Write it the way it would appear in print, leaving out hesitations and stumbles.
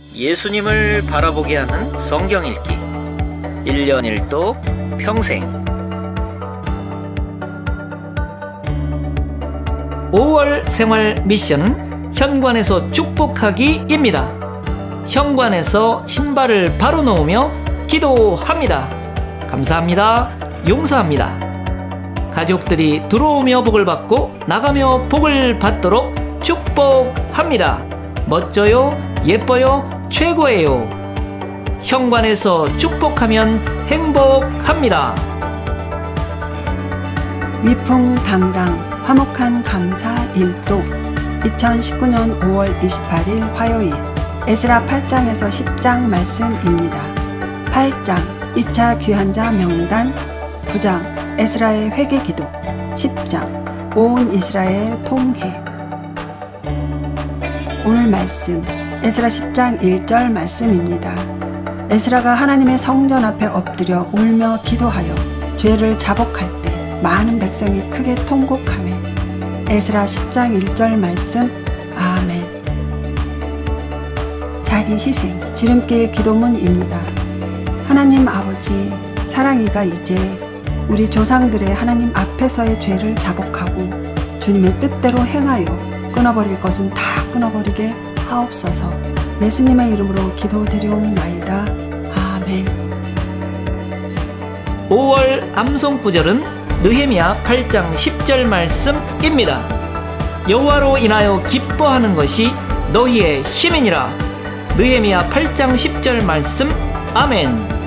예수님을 바라보게 하는 성경 읽기 1년 1독 평생. 5월 생활 미션은 현관에서 축복하기입니다. 현관에서 신발을 바로 놓으며 기도합니다. 감사합니다. 용서합니다. 가족들이 들어오며 복을 받고 나가며 복을 받도록 축복합니다. 멋져요, 예뻐요, 최고예요. 현관에서 축복하면 행복합니다. 위풍당당 화목한 감사 일독 2019년 5월 28일 화요일 에스라 8장에서 10장 말씀입니다. 8장 2차 귀환자 명단, 9장 에스라의 회개기도, 10장 온 이스라엘 통해. 오늘 말씀 에스라 10장 1절 말씀입니다. 에스라가 하나님의 성전 앞에 엎드려 울며 기도하여 죄를 자복할 때 많은 백성이 크게 통곡하며. 에스라 10장 1절 말씀. 아멘. 자기 희생 지름길 기도문입니다. 하나님 아버지, 사랑이가 이제 우리 조상들의 하나님 앞에서의 죄를 자복하고 주님의 뜻대로 행하여 끊어버릴 것은 다 끊어버리게 하옵소서. 예수님의 이름으로 기도드리옵나이다. 아멘. 5월 암송 구절은 느헤미야 8장 10절 말씀입니다. 여호와로 인하여 기뻐하는 것이 너희의 힘이니라. 느헤미야 8장 10절 말씀. 아멘.